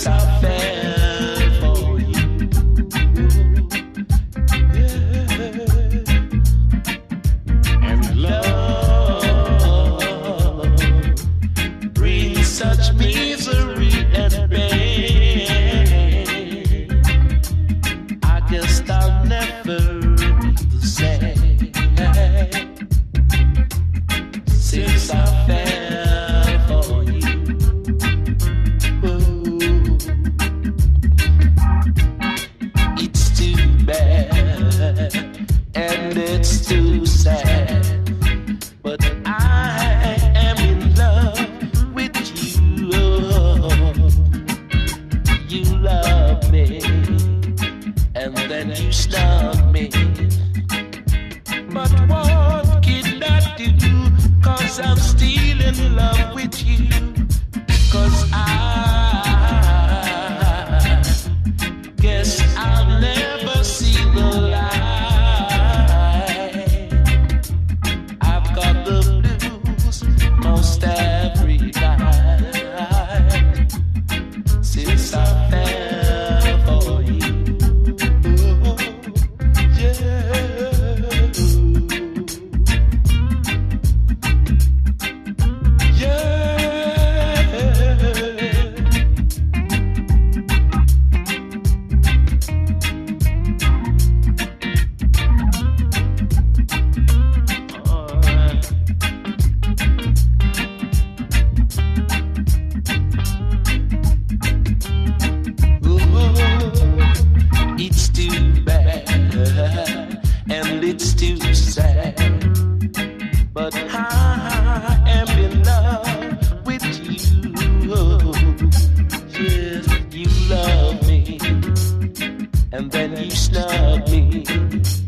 since I fell for you. Yeah. And love brings such misery and pain. I guess I'll never be the same since I fell for you. Ooh. It's too bad and it's too sad, but I am in love with you. You love me and then you snub me, but what can I do? 'Cause I'm still in love with you. 'Cause I guess I'll never see the light. I've got the blues most every night since I fell for you. Oh, yeah. It's too bad and it's too sad, but I am in love with you. Yes, you love me and then you snub me,